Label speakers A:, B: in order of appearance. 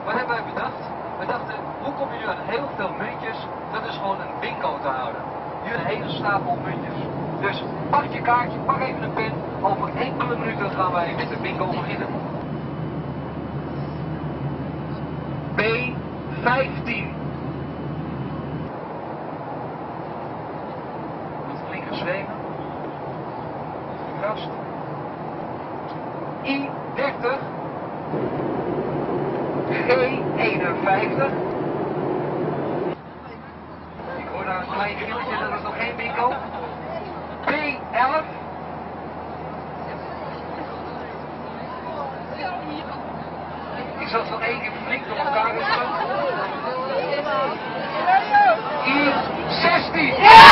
A: Wat hebben wij bedacht? We dachten, hoe kom je nu aan heel veel muntjes? Dat is gewoon een bingo te houden. Nu een hele stapel muntjes. Dus pak je kaartje, pak even een pen. Over enkele minuten gaan wij met de bingo beginnen. B15. Flink geschreven. Gast. I30. G51. Ik hoor daar een klein gilletje, dat is nog geen bingo. B11. Ik zal het nog één keer flink door elkaar rusten. I16.